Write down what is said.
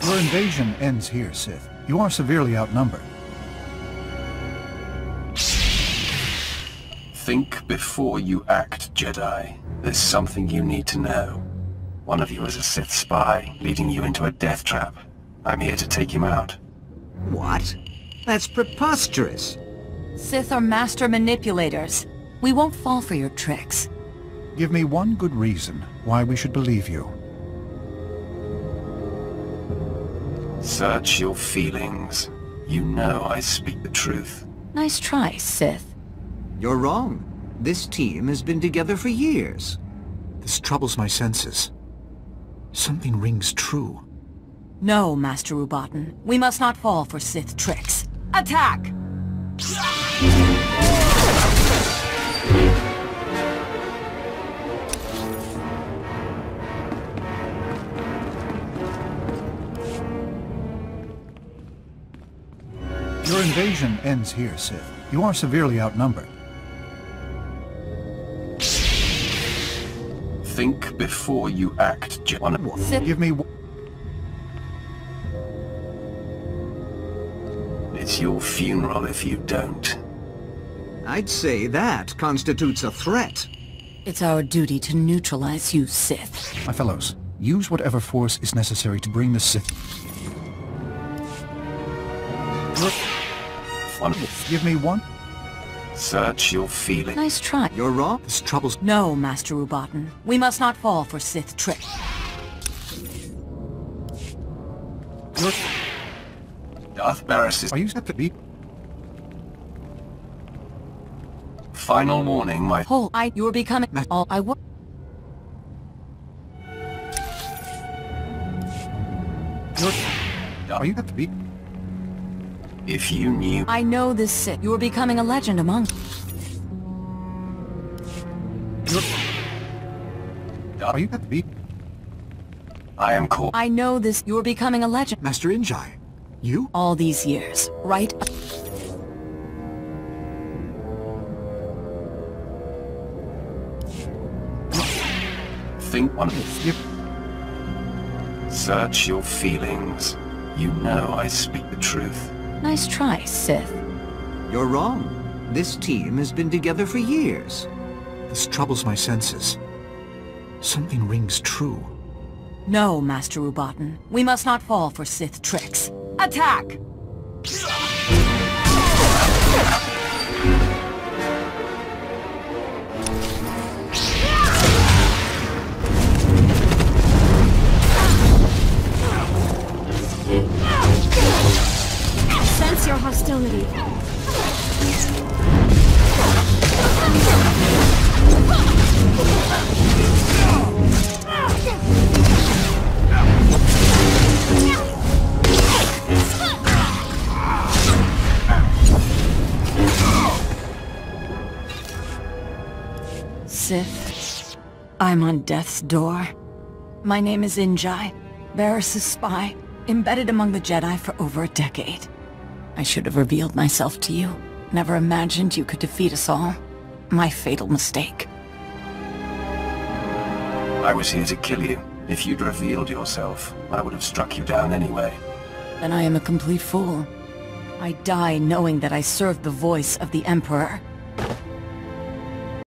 Your invasion ends here, Sith. You are severely outnumbered. Think before you act, Jedi. There's something you need to know. One of you is a Sith spy, leading you into a death trap. I'm here to take him out. What? That's preposterous. Sith are master manipulators. We won't fall for your tricks. Give me one good reason why we should believe you. Search your feelings. You know I speak the truth. Nice try, Sith. You're wrong. This team has been together for years. This troubles my senses. Something rings true. No, Master Ubaten. We must not fall for Sith tricks. Attack! Your invasion ends here, Sith. You are severely outnumbered. Think before you act, Jedi. Sith. Give me... It's your funeral if you don't. I'd say that constitutes a threat. It's our duty to neutralize you, Sith. My fellows, use whatever force is necessary to bring the Sith... Give me one... Search your feelings. Nice try. You're wrong. This troubles... No, Master Ubaten. We must not fall for Sith tricks. Darth Barris is... Are you set to be... Final warning, my... You're becoming... All I would... Are you set to be... If you knew... I know this Sith. You're becoming a legend among... Are you set to be... I am called... I know this. You're becoming a legend. Master Injai? You? All these years, right? Think one... Yep. Search your feelings. You know I speak the truth. Nice try, Sith. You're wrong. This team has been together for years. This troubles my senses. Something rings true. No, Master Ubaten. We must not fall for Sith tricks. Attack! Sense your hostility. Sith, I'm on death's door. My name is Injai, Barris's spy, embedded among the Jedi for over a decade. I should have revealed myself to you. Never imagined you could defeat us all. My fatal mistake. I was here to kill you. If you'd revealed yourself, I would have struck you down anyway. Then I am a complete fool. I die knowing that I served the voice of the Emperor.